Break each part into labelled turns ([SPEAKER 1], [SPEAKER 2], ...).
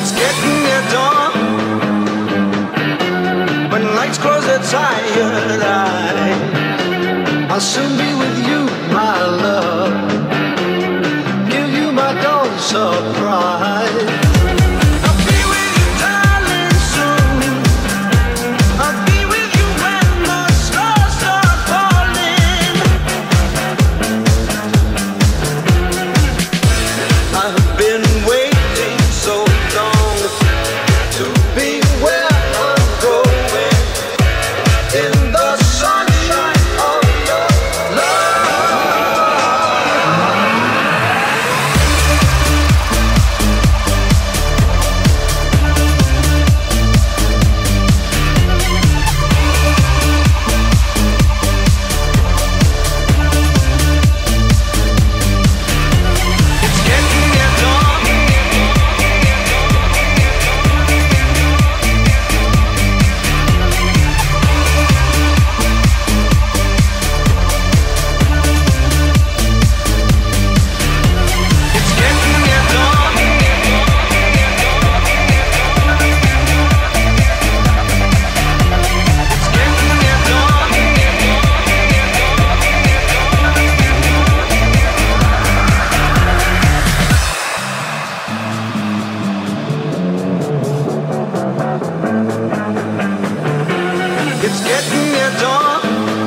[SPEAKER 1] It's getting near dawn. When nights close their tired eyes, I'll soon be with you, my love. Give you my dawn surprise. I'll be with you, darling, soon. I'll be with you when the stars start falling. I've been waiting so long to be where I'm going, in the sunshine of your It's getting near dawn. It's getting near dawn. It's getting near dawn. It's getting near dawn.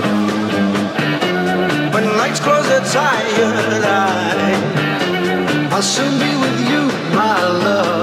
[SPEAKER 1] When nights close their tired eyes, I'll soon be with you, my love.